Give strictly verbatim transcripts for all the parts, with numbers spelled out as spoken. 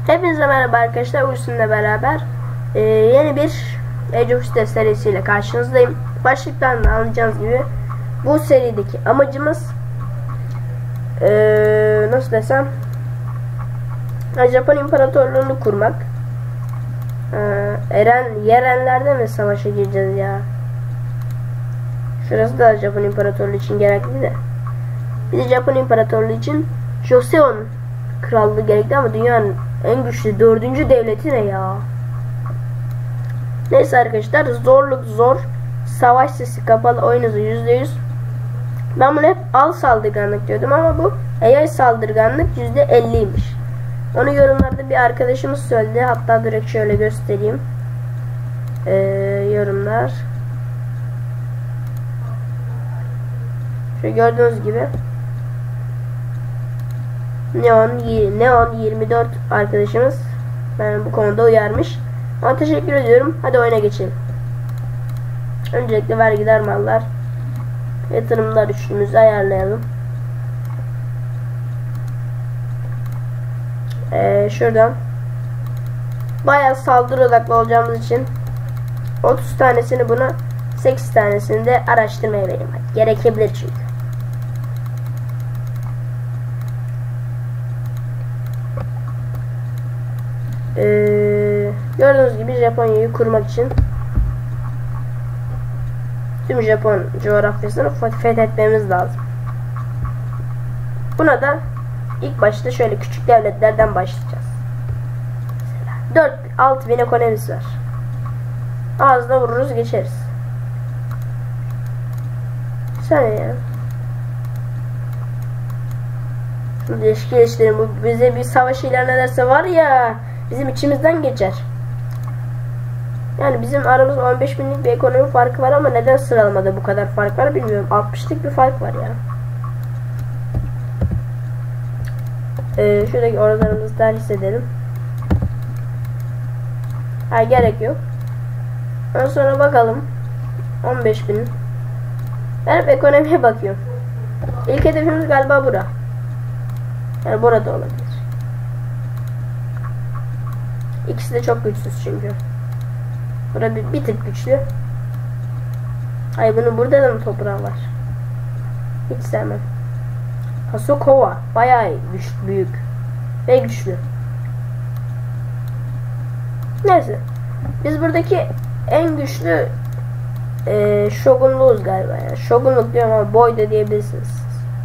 Hepinize merhaba arkadaşlar. Uysun'la beraber e, yeni bir Age of Steam serisiyle karşınızdayım. Başlıktan da anlayacağınız gibi bu serideki amacımız e, nasıl desem Japon İmparatorluğunu kurmak. E, Eren Yerenler'de mi savaşa gireceğiz ya? Şurası da Japon İmparatorluğu için gerekli de. Bir de Japon İmparatorluğu için Joseon Krallığı gerekli ama dünyanın en güçlü dördüncü devleti ne ya? Neyse arkadaşlar, zorluk zor, savaş sesi kapalı, oyunuzu yüzde yüz. Ben bunu hep al saldırganlık diyordum ama bu A I saldırganlık yüzde elliymiş. Onu yorumlarda bir arkadaşımız söyledi. Hatta direkt şöyle göstereyim. Ee, yorumlar. Şöyle gördüğünüz gibi Neon, Neon yirmi dört arkadaşımız ben bu konuda uyarmış. Ama teşekkür ediyorum. Hadi oyuna geçelim. Öncelikle vergiler, mallar, yatırımlar üçlümüzü ayarlayalım. Ee, şuradan bayağı saldırı odaklı olacağımız için otuz tanesini buna, sekiz tanesini de araştırmaya vereyim. Gerekebilir çünkü. Ee, gördüğünüz gibi Japonya'yı kurmak için tüm Japon coğrafyasını fethetmemiz lazım. Buna da ilk başta şöyle küçük devletlerden başlayacağız. dört altı bin ekonomisi var. Ağzına vururuz geçeriz. Sen ya. Şu değişik geliştirin, bu bize bir savaş ilan ederse var ya, bizim içimizden geçer. Yani bizim aramızda on beş binlik bir ekonomi farkı var ama neden sıralamada bu kadar fark var bilmiyorum. altmışlık bir fark var ya. Ee, şuradaki oralarımızı da hissedelim. Ha, gerek yok. Ondan sonra bakalım. on beş bin. Ben hep ekonomiye bakıyorum. İlk hedefimiz galiba bura. Yani burada olabilir. İkisi de çok güçsüz çünkü. Burada bir, bir tık güçlü. Ay, bunun burada da mı toprağı var? Hiç sevmem. Hasukova bayağı güç, büyük ve güçlü. Neyse. Biz buradaki en güçlü e, şogunluğuz galiba ya. Şogunluk diyorum ama boy da diyebilirsiniz.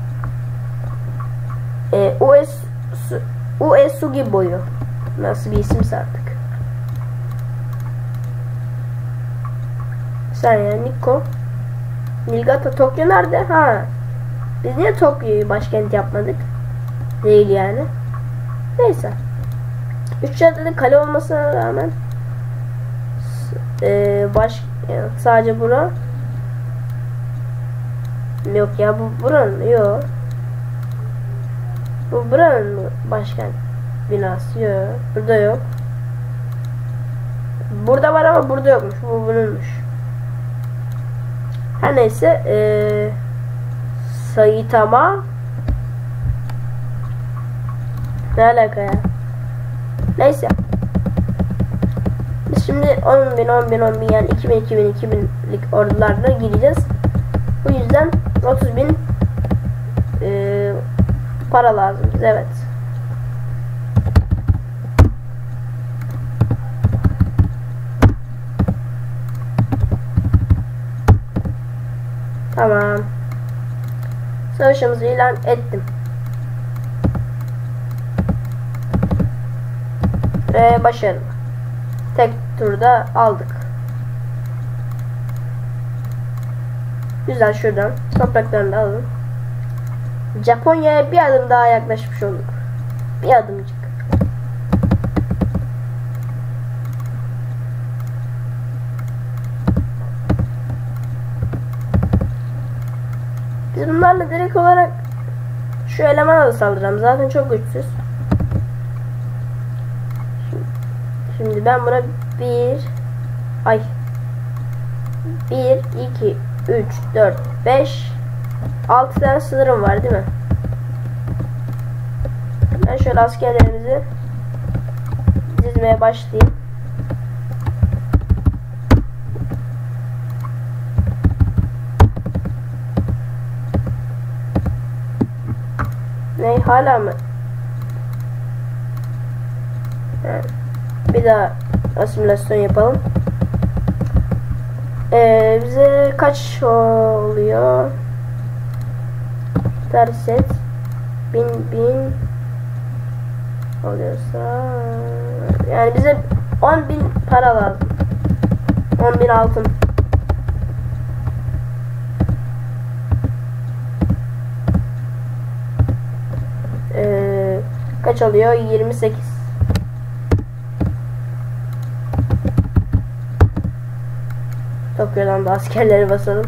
E, Uesugi boyu. Nasıl bir isimse artık. Sen ya Nikko. Niigata, Tokyo nerede? Ha. Biz niye Tokyo'yu başkent yapmadık? Değil yani. Neyse. Üç yerde de kale olmasına rağmen ee, baş yani sadece bura. Yok ya, bu buranın yok. Bu buranın mı başkent binası? Yok. Burada yok. Burada var ama burada yokmuş. Bu bununmuş. Her neyse ee, Saitama ne alaka ya? Neyse. Biz şimdi on bin on bin on bin yani iki bin iki bin iki binlik ordularla gireceğiz. Bu yüzden otuz bin ee, para lazım. Evet. Tamam. Savaşımızı ilan ettim. Ve başarılı. Tek turda aldık. Güzel, şuradan topraklarını da alalım. Japonya'ya bir adım daha yaklaşmış olduk. Bir adımcık. Biz bunlarla direkt olarak şu elemana da saldıracağım. Zaten çok güçsüz. Şimdi ben buna bir ay bir, iki, üç, dört, beş, altı tane sınırım var değil mi? Ben şöyle askerlerimizi dizmeye başlayayım. Ne hala mı? Evet. Bir daha asimilasyon yapalım. Ee, bize kaç oluyor? Ters et. Bin bin oluyorsa yani bize on bin para lazım. On bin altın. Ee, kaç oluyor? yirmi sekiz. Tokyo'dan da askerleri basalım.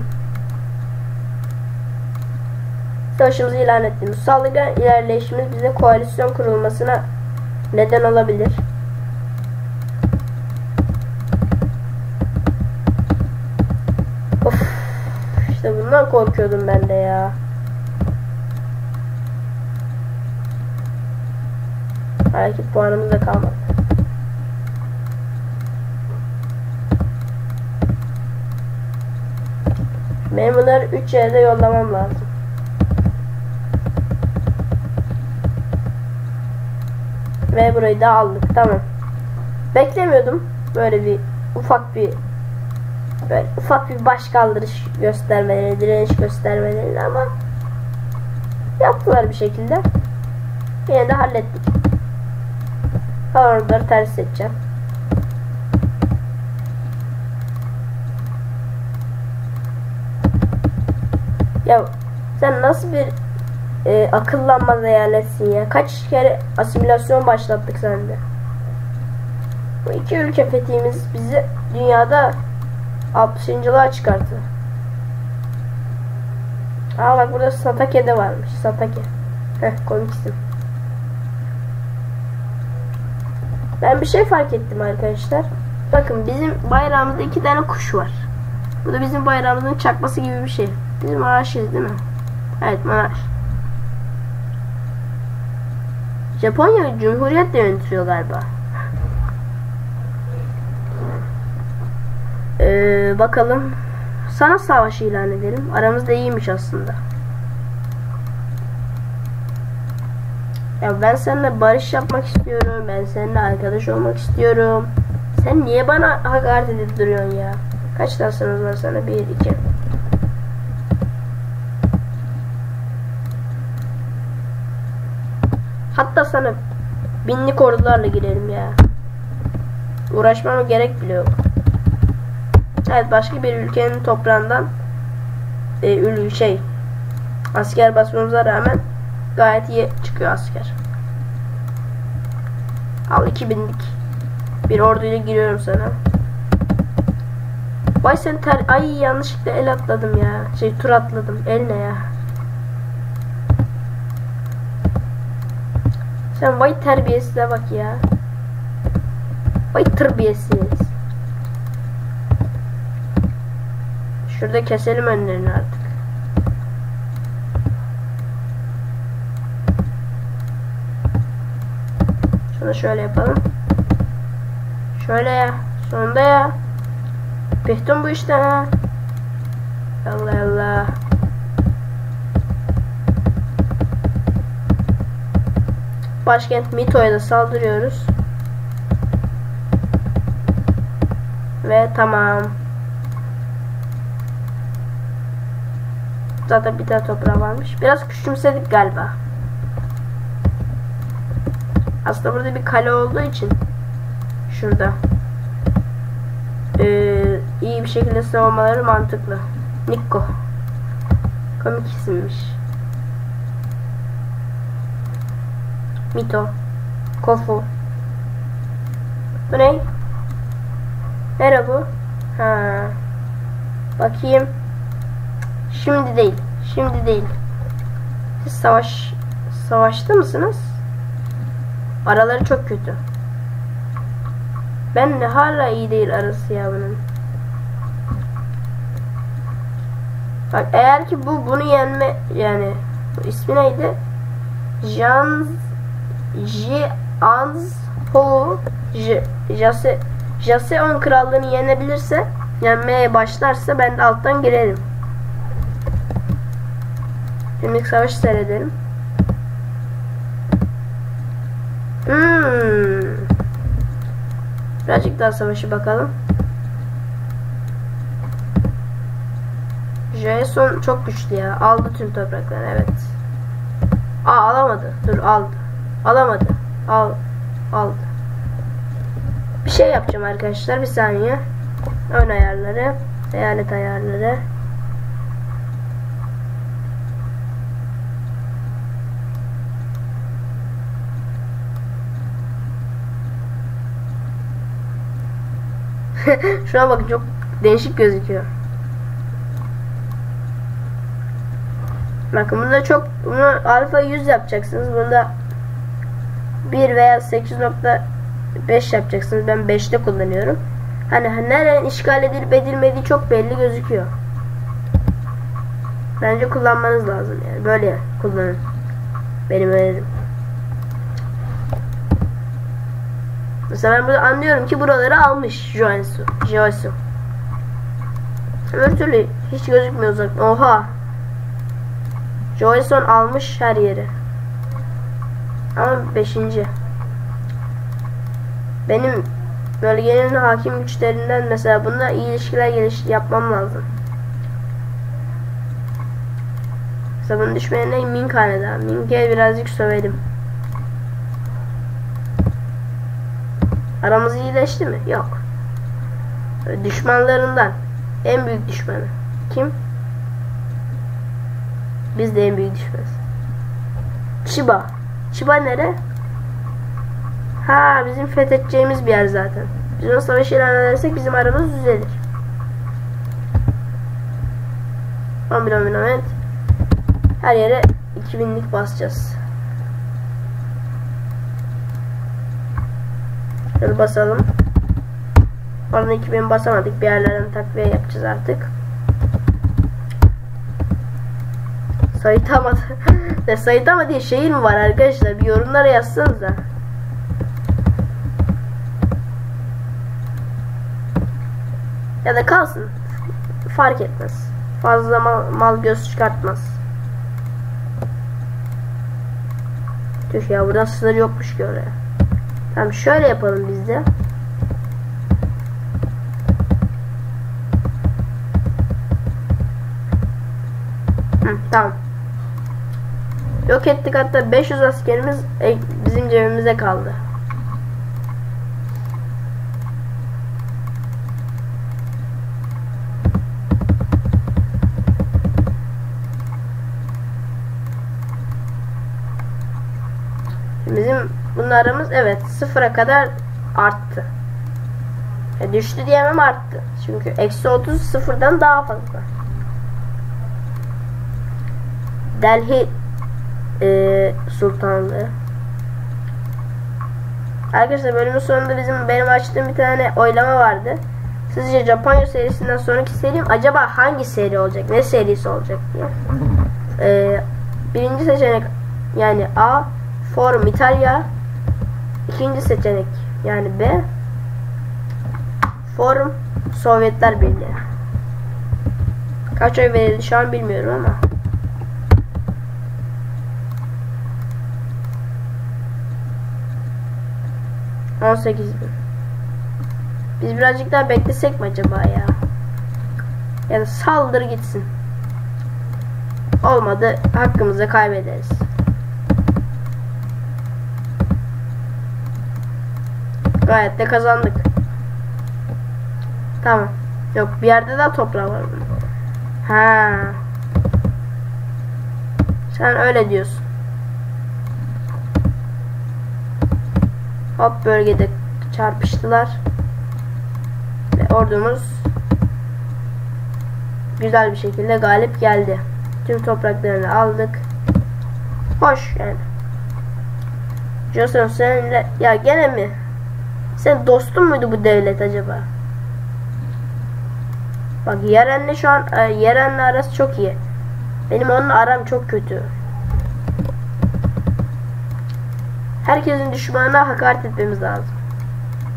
Savaşımızı ilan ettiğimiz saldırgan ilerleyişimiz bize koalisyon kurulmasına neden olabilir. Of, işte bundan korkuyordum ben de ya. Hareket puanımız da kalmadı. Benim bunları üç yerde yollamam lazım. Ve burayı da aldık. Tamam. Beklemiyordum böyle bir ufak bir böyle ufak bir baş kaldırış göstermeleri, direniş göstermeleri ama yaptılar bir şekilde. Yine de hallettik. Oraları ters edeceğim. Ya sen nasıl bir e, akıllanmaz eyaletsin ya? Kaç kere asimilasyon başlattık sende? Bu iki ülke fethimiz bizi dünyada altmışıncılığa çıkarttı. Aa bak burada Satake'de varmış. Satake. Heh, komiksin. Ben bir şey fark ettim arkadaşlar. Bakın bizim bayrağımızda iki tane kuş var. Bu da bizim bayrağımızın çakması gibi bir şey. Bizim Maraş'ız değil mi? Evet, Maraş. Japonya Cumhuriyetle yönetiliyor galiba. Ee, bakalım. Sana savaşı ilan edelim. Aramızda iyiymiş aslında. Ya ben seninle barış yapmak istiyorum. Ben seninle arkadaş olmak istiyorum. Sen niye bana hakaret edip duruyorsun ya? Kaç dersiniz var sana? Bir, iki. Hatta sana binlik ordularla girelim ya. Uğraşmama gerek bile yok. Evet, başka bir ülkenin toprağından e, şey asker basmamıza rağmen gayet iyi çıkıyor asker. Al iki binlik bir orduyla giriyorum sana. Vay sen ter... Ay yanlışlıkla el atladım ya. Şey tur atladım. El ne ya? Sen vay terbiyesize bak ya. Vay terbiyesiz. Şurada keselim önlerini artık. Şunu şöyle yapalım. Şöyle ya. Sonunda ya. Pehton bu işte ha. Allah Allah. Başkent Mito'ya da saldırıyoruz. Ve tamam. Zaten bir tane toprağı varmış. Biraz küçümsedik galiba. Aslında burada bir kale olduğu için şurada ee, iyi bir şekilde savunmaları mantıklı. Nikko. Komik isimmiş. Mito. Kofu. Bu ne? Nere bu? Ha. Bakayım. Şimdi değil. Şimdi değil. Siz savaş savaşta mısınız? Araları çok kötü. Ben de hala iyi değil arası ya bunun. Bak eğer ki bu bunu yenme yani bu ismi neydi? Jans Jians Ho J Jase Jaseon krallığını yenebilirse, yenmeye başlarsa ben de alttan girerim. Şimdi savaşı seyredelim. Hmm. Birazcık daha savaşı bakalım. Jason çok güçlü ya. Aldı tüm toprakları. Evet. Aa, alamadı. Dur, aldı. Alamadı. Al. Aldı. Bir şey yapacağım arkadaşlar. Bir saniye. Ön ayarları. Eyalet ayarları. Şuna bakın, çok değişik gözüküyor. Bakın bunda çok, bunu alfa yüz yapacaksınız. Bunda bir veya sekiz nokta beş yapacaksınız. Ben beşte kullanıyorum. Hani nerenin işgal edilip edilmediği çok belli gözüküyor. Bence kullanmanız lazım yani. Böyle kullanın. Benim önerim. Mesela ben burada anlıyorum ki buraları almış Joensu. Joensu. Öbür türlü hiç gözükmüyor uzak. Oha. Joensu almış her yeri. Ama beşinci. Benim bölgenin hakim güçlerinden mesela bunda iyi ilişkiler geliş yapmam lazım. Mesela bunun düşmanı Ming hanedanı. Ming'e birazcık sövelim. Aramız iyileşti mi? Yok. Düşmanlarından en büyük düşmanı kim? Biz de en büyük düşmanız. Chiba. Chiba nere? Ha, bizim fethedeceğimiz bir yer zaten. Biz o savaşı ilan edersek bizim aramız düzelir. on bir on bir evet. Her yere iki binlik basacağız. Şöyle basalım. Oradan iki bin basamadık. Bir yerlerden takviye yapacağız artık. Saitama de Saitama diye şehir mi var arkadaşlar? Bir yorumlara yazsanıza. Ya da kalsın. Fark etmez. Fazla mal, mal göz çıkartmaz. Tüh ya, burada sınır yokmuş ki oraya. Tamam, şöyle yapalım biz de. Hı, tamam. Yok ettik, hatta beş yüz askerimiz bizim cebimize kaldı. Bizim bunlarımız evet sıfıra kadar arttı. E, düştü diyemem, arttı. Çünkü eksi otuz sıfırdan daha fazla. Delhi e, Sultanlığı. Arkadaşlar bölümün sonunda bizim benim açtığım bir tane oylama vardı. Sizce Japonya serisinden sonraki serim acaba hangi seri olacak? Ne serisi olacak diye. E, birinci seçenek yani A, Forum İtalya. İkinci seçenek yani B, Forum Sovyetler Birliği. Kaç oy verildi şu an bilmiyorum ama. on sekiz bin. Biz birazcık daha beklesek mi acaba ya? Ya da saldır gitsin. Olmadı, hakkımızı kaybederiz. Gayet de kazandık. Tamam. Yok, bir yerde daha toprağı var bunun. Ha. Sen öyle diyorsun. Hop, bölgede çarpıştılar. Ve ordumuz güzel bir şekilde galip geldi. Tüm topraklarını aldık. Hoş yani. Joseon seninle ya gene mi? Sen dostun muydu bu devlet acaba? Bak Yeren'le şu an e, Yeren'le arası çok iyi. Benim onunla aram çok kötü. Herkesin düşmanına hakaret etmemiz lazım.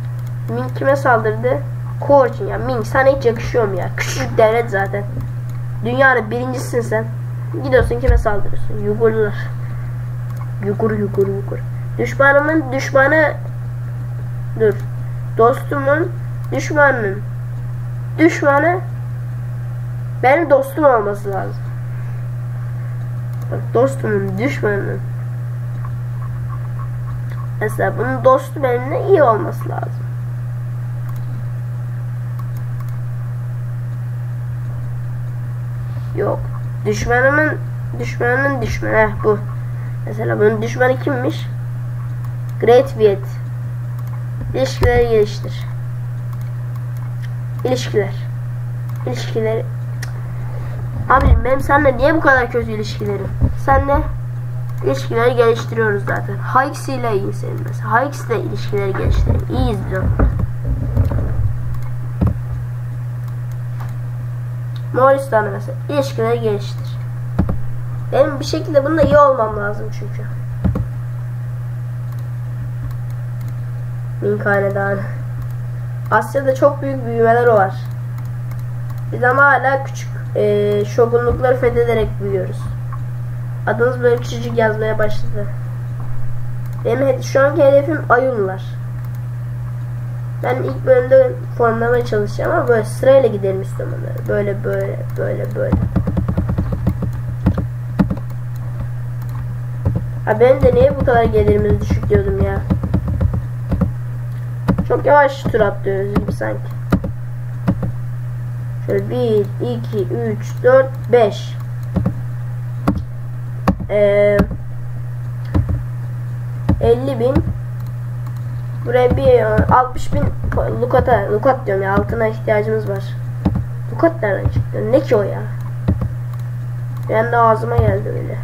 Ming kime saldırdı? Koçin ya. Ming sana hiç yakışıyor mu ya? Küçücük devlet zaten. Dünyanın birincisin sen. Gidiyorsun kime saldırıyorsun? Yugurlar. Yugur yugur yugur. Düşmanımın düşmanı. Dur. Dostumun düşmanının düşmanı benim dostum olması lazım. Bak, dostumun düşmanının mesela bunun dostu benimle iyi olması lazım. Yok. Düşmanımın düşmanının düşmanı. Heh, bu. Mesela bunun düşmanı kimmiş? Great Viet. İlişkileri geliştir. İlişkiler. İlişkileri. Abi benim seninle niye bu kadar kötü ilişkilerim? Seninle ilişkileri geliştiriyoruz zaten. Hikes ile iyi senin mesela. Hikes ile ilişkileri geliştirelim. İyiyiz biz onunla. Moğolistan'da mesela ilişkileri geliştir. Benim bir şekilde bunda iyi olmam lazım çünkü. Ming Hanedanı. Asya'da çok büyük büyümeler var. Biz ama hala küçük e, şogunlukları fethederek büyüyoruz. Adınız böyle küçücük yazmaya başladı. Benim şu anki hedefim Ayunlar. Ben ilk bölümde formlamaya çalışacağım ama böyle sırayla gidelim istiyorum onları. Böyle böyle böyle böyle. Ha ben de niye bu kadar gelirimiz düşük diyordum ya. Çok yavaş tur atlıyoruz gibi sanki. Şöyle bir, iki, üç, dört, beş. Ee, elli bin. Buraya bir altmış bin lukata, lukat diyorum ya, altına ihtiyacımız var. Lukat nereden çıktı? Ne ki o ya? Ben de ağzıma geldi öyle.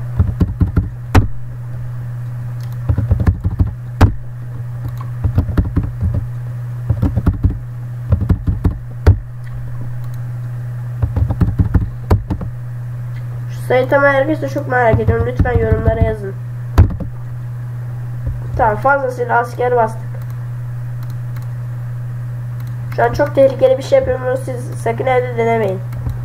Sayıtamı herkese çok merak ediyorum. Lütfen yorumlara yazın. Tamam, fazlasıyla asker bastık. Şu an çok tehlikeli bir şey yapıyorum. Siz sakın evde denemeyin.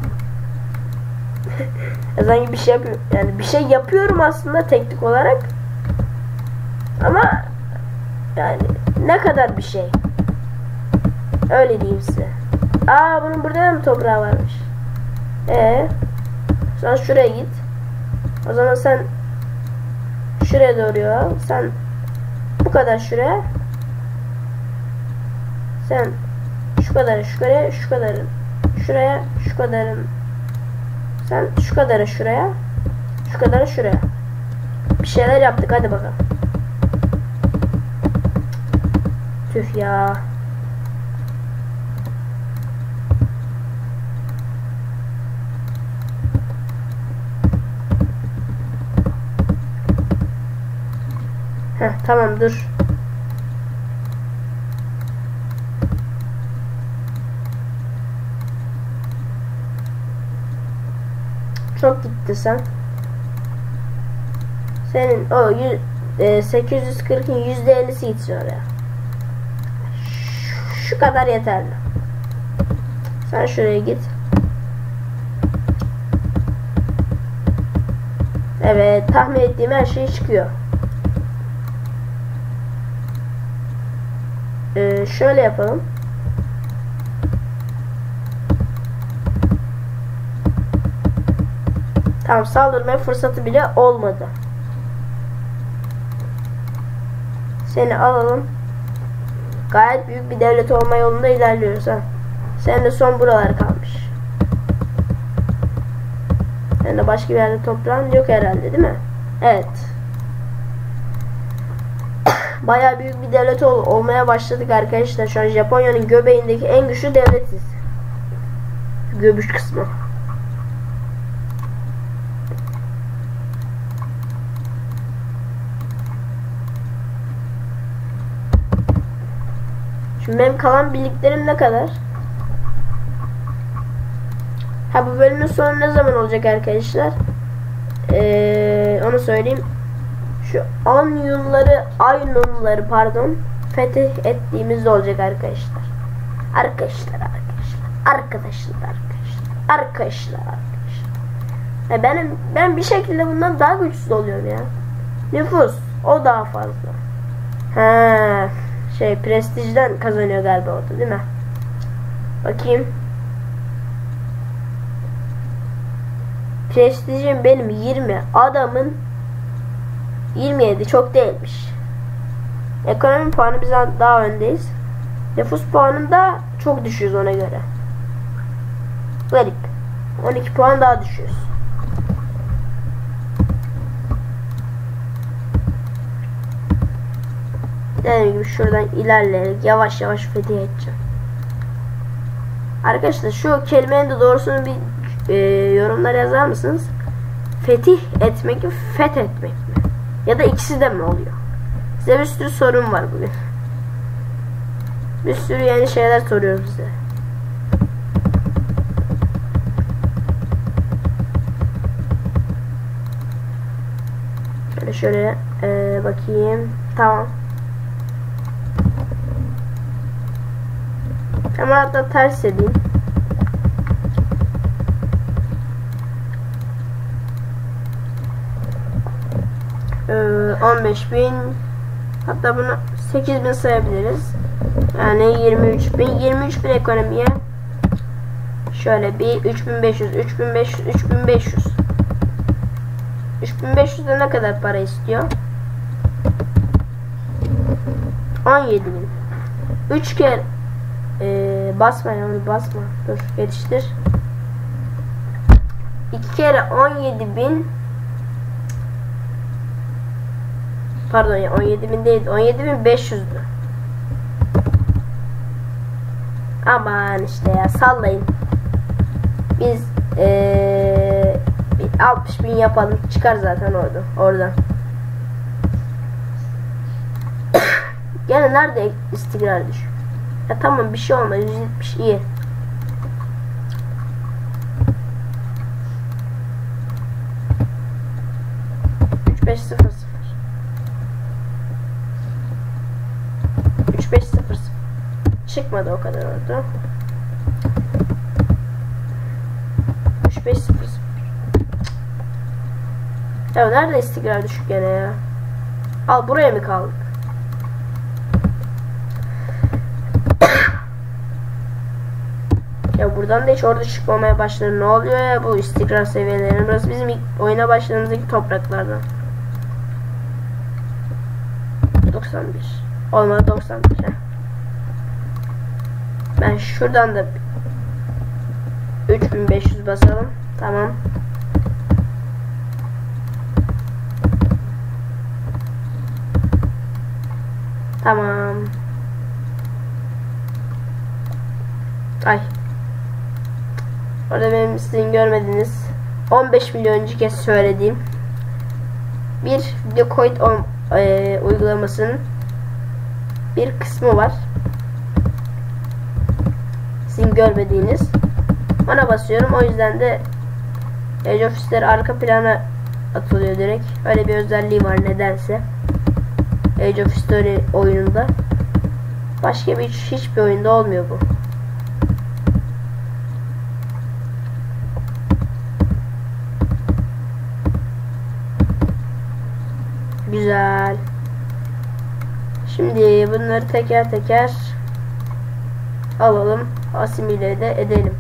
Sanki bir şey yapıyorum. Yani bir şey yapıyorum aslında teknik olarak. Ama yani ne kadar bir şey. Öyle diyeyim size. Aa, bunun burada da mı toprağı varmış? Eee sen şuraya git. O zaman sen şuraya doğru yol. Sen bu kadar şuraya. Sen şu kadar şuraya, şu kadarın şuraya, şu kadarın. Sen şu kadarı şuraya, şu kadarı şuraya. Bir şeyler yaptık, hadi bakalım. Tüh ya. Heh, tamam dur. Çok gitti sen. Senin o e, sekiz yüz kırkın yüzde ellisi gitsin oraya. Şu, şu kadar yeterli. Sen şuraya git. Evet, tahmin ettiğim her şey çıkıyor. Ee, şöyle yapalım. Tamam, saldırmaya fırsatı bile olmadı. Seni alalım. Gayet büyük bir devlet olma yolunda ilerliyoruz ha. Senin de son buralar kalmış. Senin de başka bir yerde toprağın yok herhalde, değil mi? Evet. Bayağı büyük bir devlet ol olmaya başladık arkadaşlar. Şu an Japonya'nın göbeğindeki en güçlü devletiz. Göbüş kısmı. Şimdi benim kalan birliklerim ne kadar? Ha, bu bölümün sonu ne zaman olacak arkadaşlar? Ee, onu söyleyeyim. Şu Anyunları, Aynunları pardon fetih ettiğimizde olacak arkadaşlar. Arkadaşlar arkadaşlar. Arkadaşlar arkadaşlar. Arkadaşlar arkadaşlar. Ya benim ben bir şekilde bundan daha güçsüz oluyorum ya. Nüfus o daha fazla. He, şey prestijden kazanıyor galiba o da, değil mi? Bakayım. Prestijim benim yirmi. Adamın yirmi yedi, çok değilmiş. Ekonomi puanı bizden daha öndeyiz. Nüfus puanında çok düşüyoruz ona göre. Garip. on iki puan daha düşüyoruz. Dediğim gibi şuradan ilerleyerek yavaş yavaş fetih edeceğim. Arkadaşlar şu kelimenin de doğrusunu bir e, yorumlara yazar mısınız? Fetih etmek mi, fethetmek mi? Ya da ikisi de mi oluyor? Size bir sürü sorun var bugün. Bir sürü yeni şeyler soruyorum size. Şöyle şöyle e, bakayım. Tamam. Ama hatta ters edeyim. Ee, on beş bin, hatta bunu sekiz bin sayabiliriz. Yani yirmi üç bin. yirmi üç bin ekonomiye şöyle bir üç bin beş yüz, üç bin beş yüz, üç bin beş yüz. üç bin beş yüzde ne kadar para istiyor? on yedi bin. üç kere Ee, basma yani basma. Dur yetiştir. iki kere on yedi bin. Pardon ya, on yedi bin değil, on yedi bin beş yüzdü. Aman işte ya, sallayın. Biz ee, altmış bin yapalım, çıkar zaten orada oradan. Gene nerede istikrar düşüyor? Ya tamam, bir şey olmaz. yüz yetmiş iyi. üç beş sıfır sıfır. üç beş sıfır sıfır. Çıkmadı o kadar orada. üç beş sıfır sıfır. Ya nerede istikrar düşük gene ya? Al, buraya mı kaldık? Ya buradan da hiç orada çıkmamaya başladı. Ne oluyor ya bu istikrar seviyeleri? Burası bizim ilk oyuna başladığımızdaki topraklardan. doksan bir. Olmadı, doksan bir. Heh. Ben şuradan da üç bin beş yüz basalım. Tamam. Tamam. Ay. Orada benim sizin görmediğiniz on beş milyoncu kez söylediğim bir Videocoin e, uygulamasının bir kısmı var. Sizin görmediğiniz. Ona basıyorum. O yüzden de Age of History arka plana atılıyor direkt. Öyle bir özelliği var nedense. Age of History oyununda. Başka bir hiçbir oyunda olmuyor bu. Güzel. Şimdi bunları teker teker alalım. Asimile de edelim.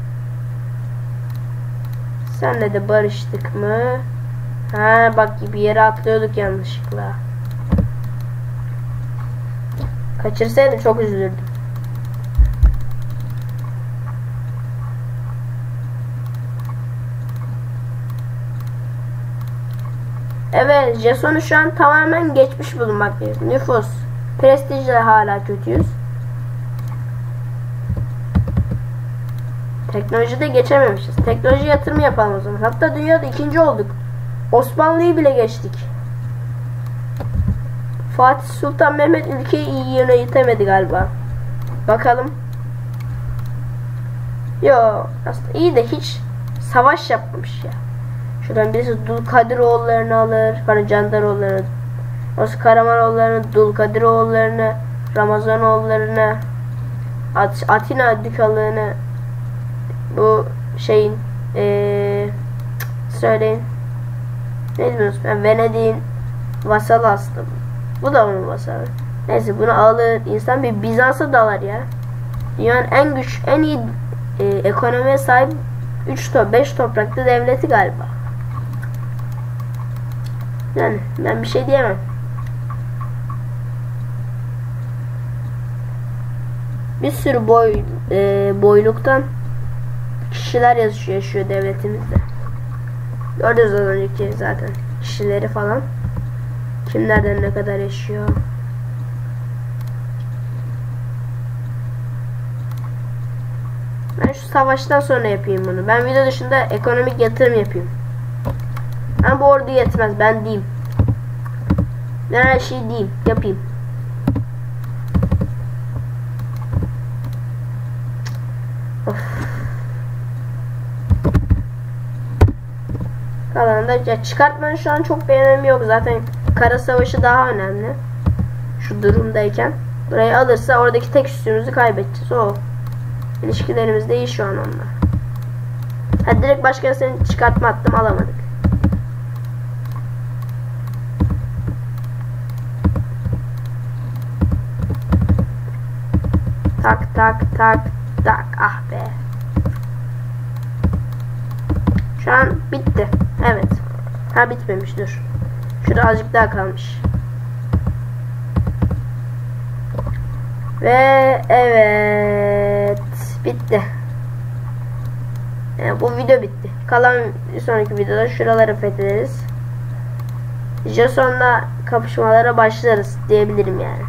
Senle de barıştık mı? Ha bak, bir yere atlıyorduk yanlışlıkla. Kaçırsaydım çok üzülürdüm. Evet, Jason'u şu an tamamen geçmiş bulunmaktayız. Nüfus, prestijle hala kötüyüz. Teknolojide geçememişiz. Teknoloji yatırımı yapalım o zaman. Hatta dünyada ikinci olduk. Osmanlı'yı bile geçtik. Fatih Sultan Mehmet ülkeyi iyi yönetemedi galiba. Bakalım. Yo, aslında iyi de hiç savaş yapmamış ya. Şuradan birisi Dulkadiroğullarını alır. Hani Candaroğullarını. Orası Karamanoğullarını, Dulkadiroğullarını. Ramazanoğullarını, At Atina dükalığını, bu şeyin ee, söyleyin ne diyorsunuz? Ben Venedik'in vasalı aslında. Bu da onun vasalı. Neyse bunu alır insan bir Bizans'a dalar ya. Dünyanın en güç, en iyi e, ekonomiye sahip üç to beş topraklı devleti galiba. Yani ben bir şey diyemem. Bir sürü boy e, boyluktan kişiler yaşıyor, yaşıyor devletimizde. Gördünüz az önceki zaten kişileri falan. Kimlerden ne kadar yaşıyor. Ben şu savaştan sonra yapayım bunu. Ben video dışında ekonomik yatırım yapayım. Ben bu ordu yetmez. Ben diyeyim. Ben her şeyi diyeyim. Yapayım. Of. Kalanında ya çıkartmanın şu an çok bir önemi yok. Zaten kara savaşı daha önemli. Şu durumdayken. Burayı alırsa oradaki tek üstümüzü kaybedeceğiz. O. İlişkilerimiz de iyi şu an onunla. Ha, direkt başkasını çıkartma attım, alamadık. Tak tak tak tak, ah be. Şu an bitti. Evet. Ha, bitmemiş, dur. Şurada azıcık daha kalmış. Ve evet, bitti. Yani bu video bitti. Kalan bir sonraki videoda şuraları fethederiz. Jason'la kapışmalara başlarız diyebilirim yani.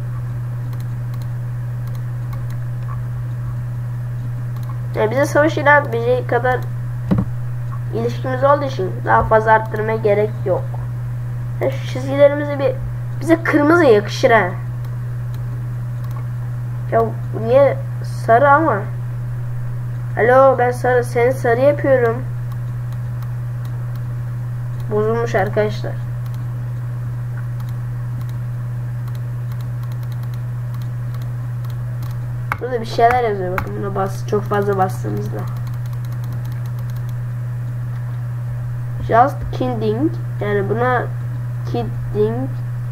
Yani bize savaş ilan edeceği kadar ilişkimiz olduğu için daha fazla arttırmaya gerek yok. Yani şu çizgilerimizi bir, bize kırmızı yakışır ha. Ya bu niye sarı ama? Alo, ben sarı, seni sarı yapıyorum. Bozulmuş arkadaşlar. Burada bir şeyler yazıyor, bakın buna bas, çok fazla bastığımızda. Just kidding, yani buna kidding,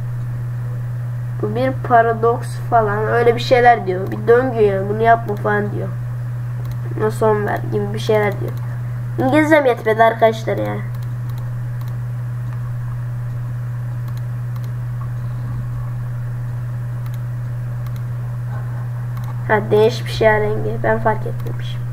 bu bir paradoks falan öyle bir şeyler diyor. Bir döngü yani, bunu yapma falan diyor. Buna son ver gibi bir şeyler diyor. İngilizcem yetmedi arkadaşlar yani. Ha, değişmiş ya rengi. Ben fark etmemişim.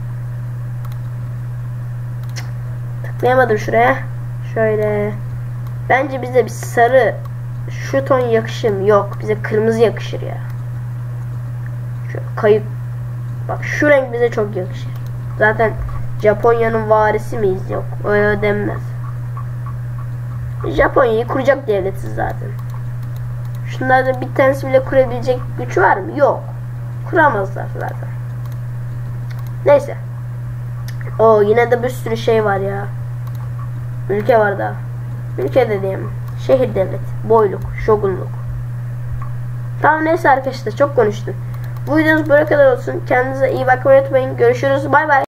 Tıklayamadım şuraya. Şöyle. Bence bize bir sarı, şu ton yakışır mı? Yok. Bize kırmızı yakışır ya. Şu kayıp. Bak şu renk bize çok yakışır. Zaten Japonya'nın varisi miyiz? Yok. Öyle denmez. Japonya'yı kuracak devletiz zaten. Şunlardan bir tanesi bile kurabilecek güç var mı? Yok. Kuramazlar zaten. Neyse. O yine de bir sürü şey var ya. Ülke var daha. Ülke de diyeyim. Şehir devlet, boyluk, şogunluk. Tamam, neyse arkadaşlar, çok konuştum. Bu videomuz buraya kadar olsun. Kendinize iyi bakmayı unutmayın. Görüşürüz. Bay bay.